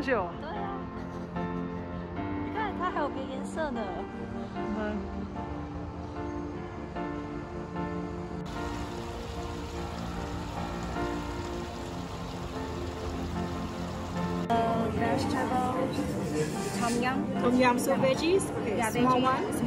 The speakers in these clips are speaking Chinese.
秀。 对啊，你看它还有别颜色呢。 嗯。 Vegetables, tom yum. Tom yum soup veggies. Okay, Yeah, small veggie. ones.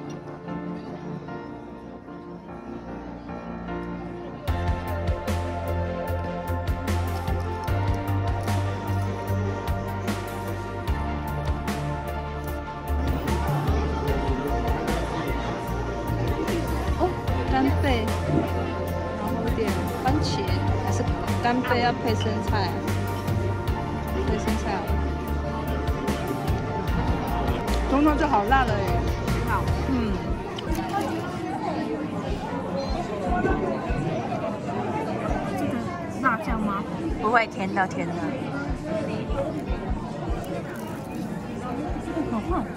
Oh, 干贝，然后一点番茄，还是干贝要配生菜，配生菜。 通通就好辣了耶， 好， 嗯。 辣酱吗？ 不会，甜的，甜的。 好烫。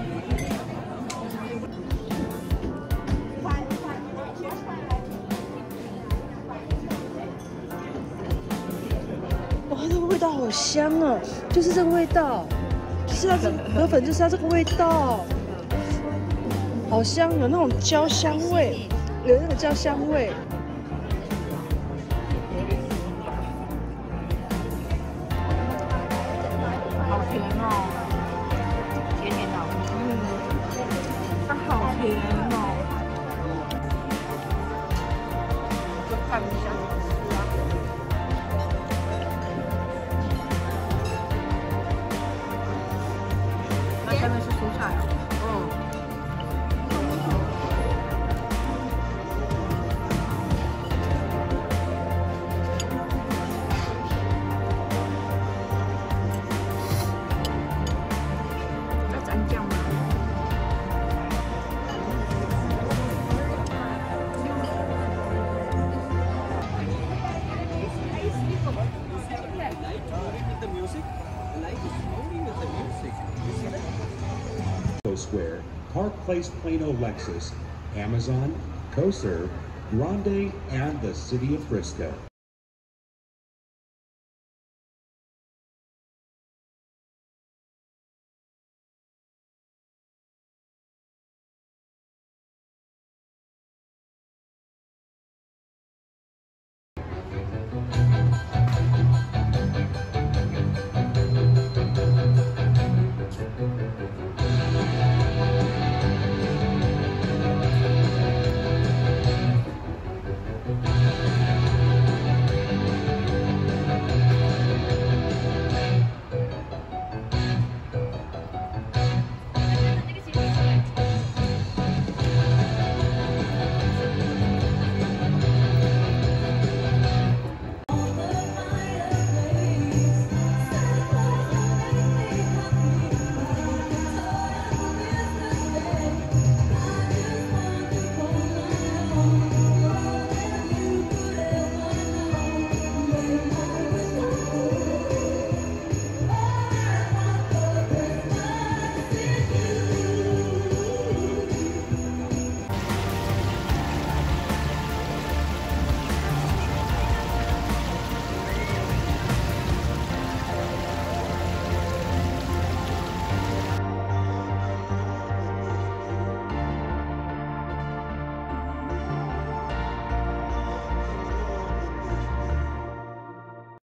哇，这个味道好香啊！就是这个味道，就是那个河粉，就是它这个味道，好香，有那种焦香味，有那个焦香味。 好甜哦，甜甜的。它好甜哦。就看一下怎么吃啊。那下面是蔬菜啊。要蘸酱吗？ Square, Park Place Plano Lexus, Amazon, CoServe, Grande, and the City of Frisco.